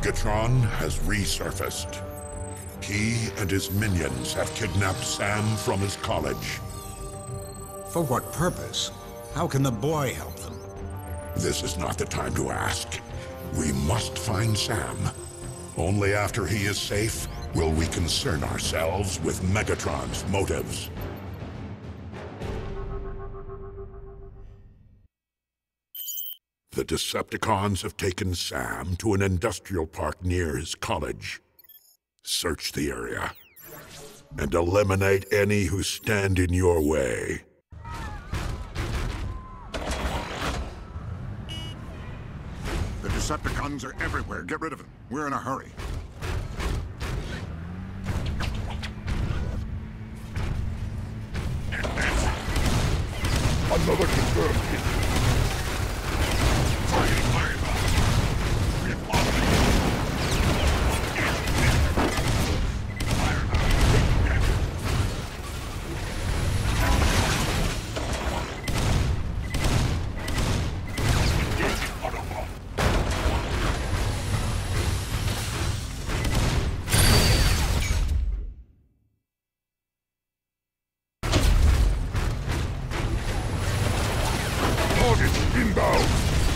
Megatron has resurfaced. He and his minions have kidnapped Sam from his college. For what purpose? How can the boy help them? This is not the time to ask. We must find Sam. Only after he is safe will we concern ourselves with Megatron's motives. The Decepticons have taken Sam to an industrial park near his college. Search the area and eliminate any who stand in your way. The Decepticons are everywhere. Get rid of them. We're in a hurry. Another confirmed hit. Targeting fireball. Reapplying. Engaging Autobot. Target inbound.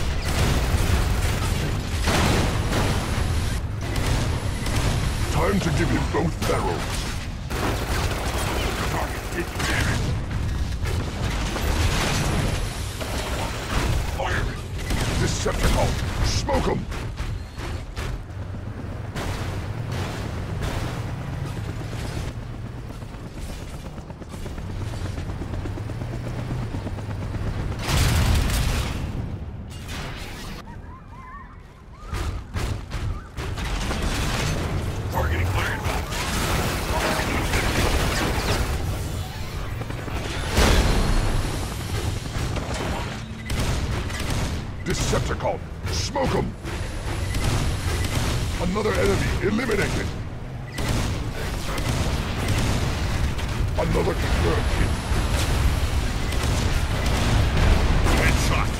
Time to give him both barrels. Target taking damage. Firing. Decepticon, smoke him! Targeting Iron Man. Decepticon, smoke him! Another enemy eliminated! Another confirmed hit. Headshot.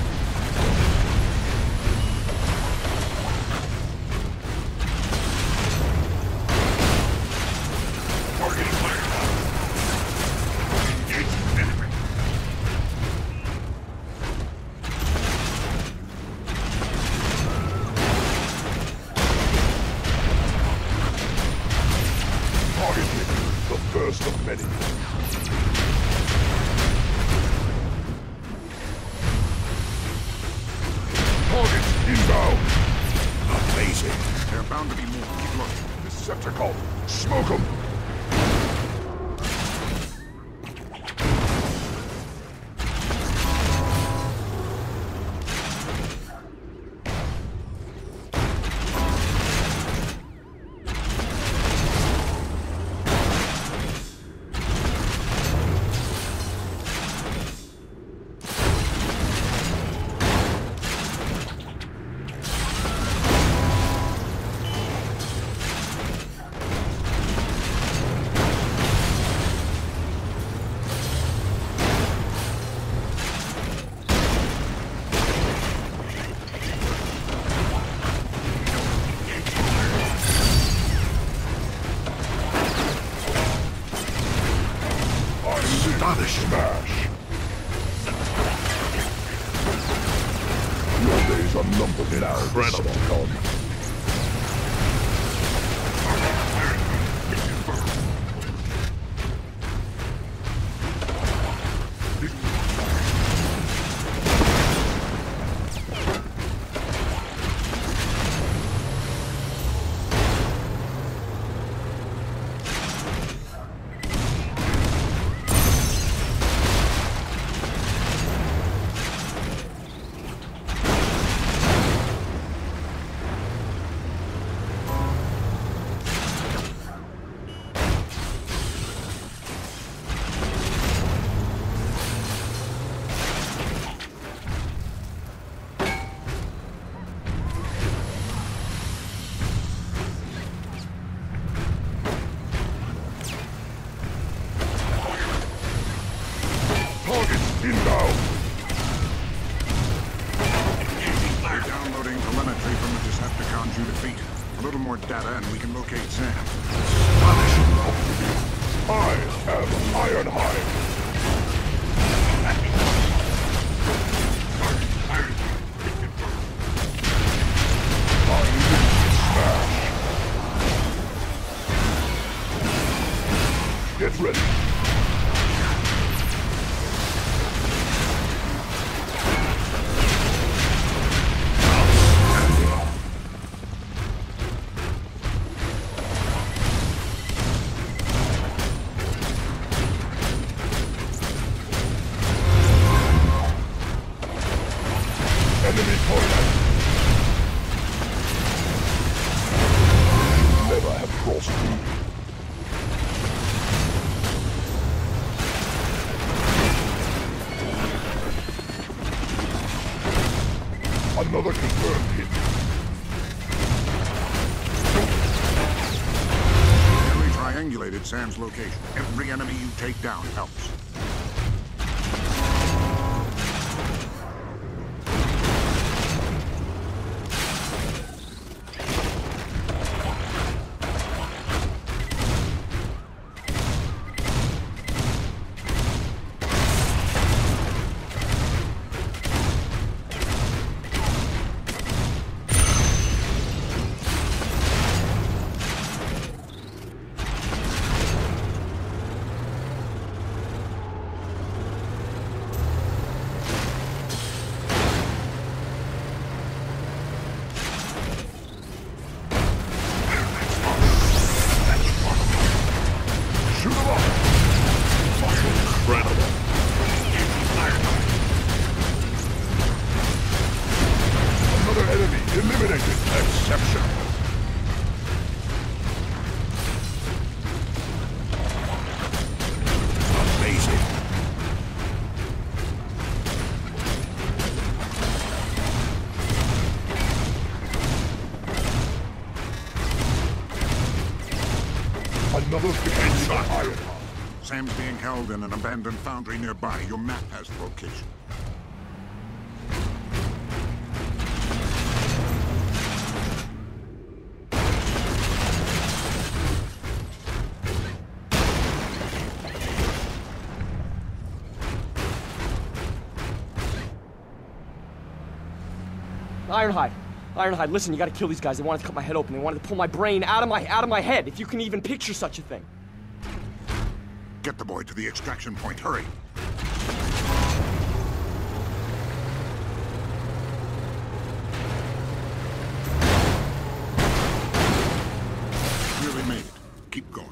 Targeting Iron Man. Engaging enemy. Target hit, the first of many. Targets inbound! Amazing! There are bound to be more. Keep looking. Decepticon, smoke him! Astonish smash! Your days are numbered now, Decepticon. locate Sam. I am Ironhide. Get ready. Enemy contact. Never have crossed me. Another confirmed hit. Nearly triangulated Sam's location. Every enemy you take down helps. Eliminated. Exceptional. Amazing. Another defense shot. Sam's being held in an abandoned foundry nearby. Your map has the location. Ironhide, listen, you gotta kill these guys. They wanted to cut my head open. They wanted to pull my brain out of my head, if you can even picture such a thing. Get the boy to the extraction point. Hurry. Nearly made it. Keep going.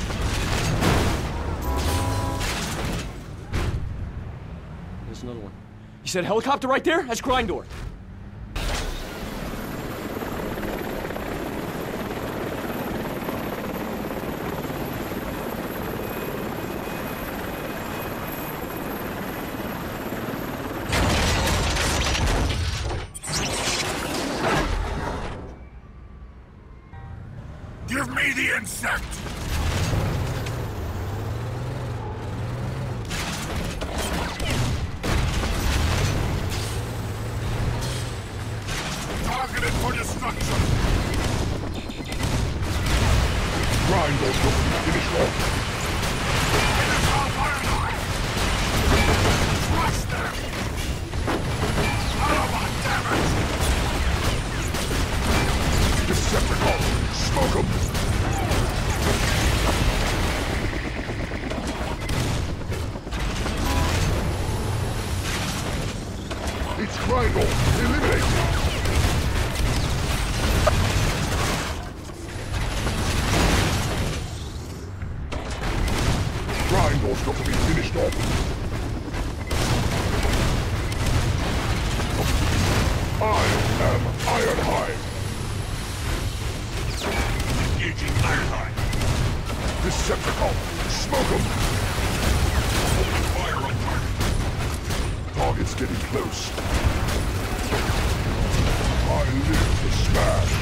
There's another one. You said helicopter right there? That's Grindor. Give me the insect! Targeted for destruction! Grind those weapons, finish off! Finish off Ironhide! Crush them! Autobot damage! Decepticons, smoke them! It's Grindor! Eliminate it! Grindor's got to be finished off. I am Ironhide! Engaging Ironhide! Decepticon! Smoke 'em! Open fire on target! Target's getting close. I live to smash!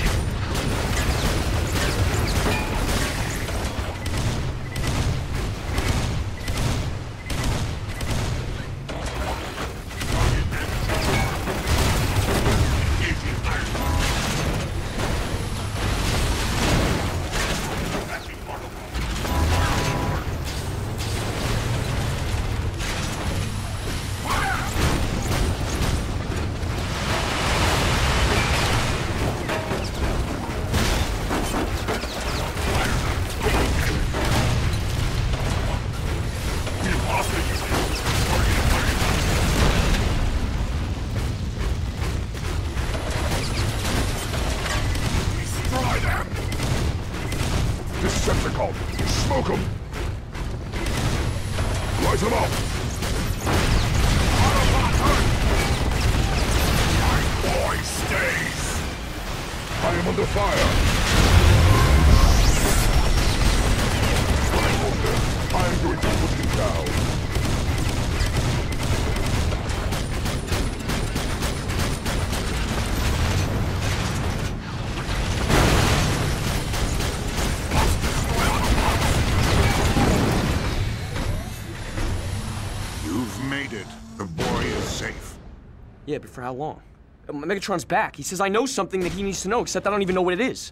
Decepticon! Smoke him! Light him up! Autobot hurt! My boy stays! I am under fire! I am going to put him down! Made it. The boy is safe. Yeah, but for how long? Megatron's back. He says I know something that he needs to know, except I don't even know what it is.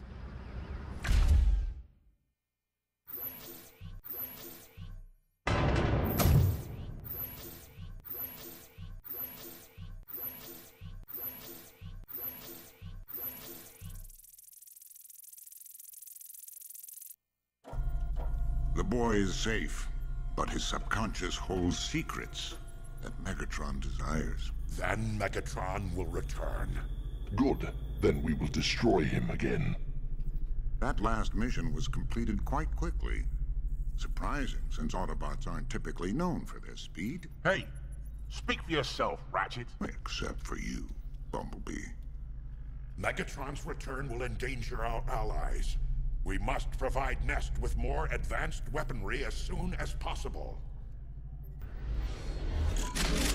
The boy is safe, but his subconscious holds secrets that Megatron desires. Then Megatron will return. Good. Then we will destroy him again. That last mission was completed quite quickly. Surprising, since Autobots aren't typically known for their speed. Hey, speak for yourself, Ratchet. Except for you, Bumblebee. Megatron's return will endanger our allies. We must provide Nest with more advanced weaponry as soon as possible.